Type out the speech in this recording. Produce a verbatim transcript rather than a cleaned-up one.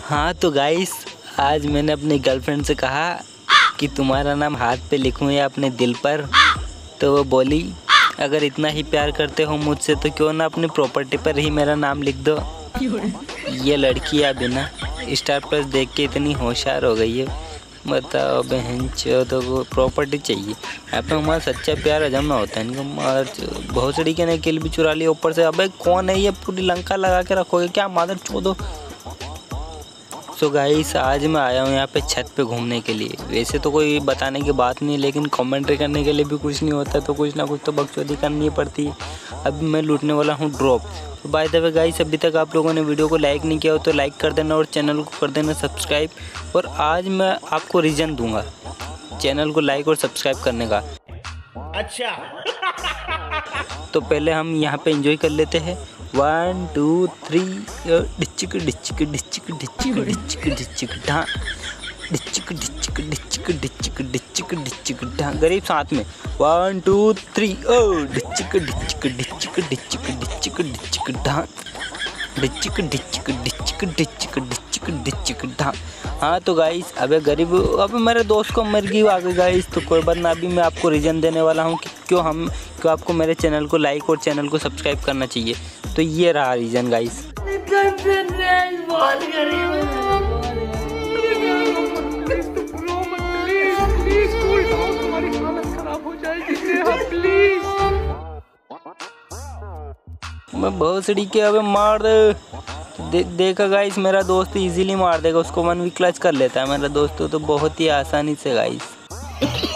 हाँ तो गाइस, आज मैंने अपनी गर्लफ्रेंड से कहा कि तुम्हारा नाम हाथ पे लिखूँ या अपने दिल पर। तो वो बोली अगर इतना ही प्यार करते हो मुझसे तो क्यों ना अपनी प्रॉपर्टी पर ही मेरा नाम लिख दो। ये लड़की या बिना स्टार प्लस देख के इतनी होशियार हो गई है। बताओ बहन चो, तो वो प्रॉपर्टी चाहिए। यहाँ पे हमारा सच्चा प्यार हजम ना होता है इनको। मार बहुत सड़ी के किल भी चुरा लिया ऊपर से। अबे कौन है ये, पूरी लंका लगा के रखोगे क्या मादर चोदो। सो गाइस, आज मैं आया हूँ यहाँ पे छत पे घूमने के लिए। वैसे तो कोई बताने की बात नहीं, लेकिन कमेंट्री करने के लिए भी कुछ नहीं होता, तो कुछ ना कुछ तो बकचोदी करनी पड़ती है। अभी मैं लूटने वाला हूँ ड्रॉप। तो बाय द वे गाइस, अभी तक आप लोगों ने वीडियो को लाइक नहीं किया हो तो लाइक कर देना और चैनल को कर देना सब्सक्राइब। और आज मैं आपको रीज़न दूंगा चैनल को लाइक और सब्सक्राइब करने का। अच्छा तो पहले हम यहाँ पे एंजॉय कर लेते हैं। वन टू थ्री, डिचिक डिचिक डिचिक डिचिक डिचिक डिचिक ढा डिचिक डिचिक डिचिक डिचिक डिचिक डिचिक ढा। गरीब साथ में वन टू थ्री, ओ डिचिक डिचिक डिचिक डिचिक डिचिक डिचिक ढा डिचिक डिचिक डिचिक डिचिक डिचिक डिचिक ढा। हाँ तो गाइस, अबे गरीब, अब मेरे दोस्त को मर गई आ गई गाइस, तो कोई बात ना। अभी मैं आपको रीज़न देने वाला हूँ कि क्यों हम क्यों आपको मेरे चैनल को लाइक और चैनल को सब्सक्राइब करना चाहिए। तो ये रहा रीज़न गाइस। मैं बहुत सड़ी के अबे मार दे। दे, देखा गाइस, मेरा दोस्त इजीली मार देगा उसको। वन वी क्लच कर लेता है मेरा दोस्त तो बहुत ही आसानी से गाइस।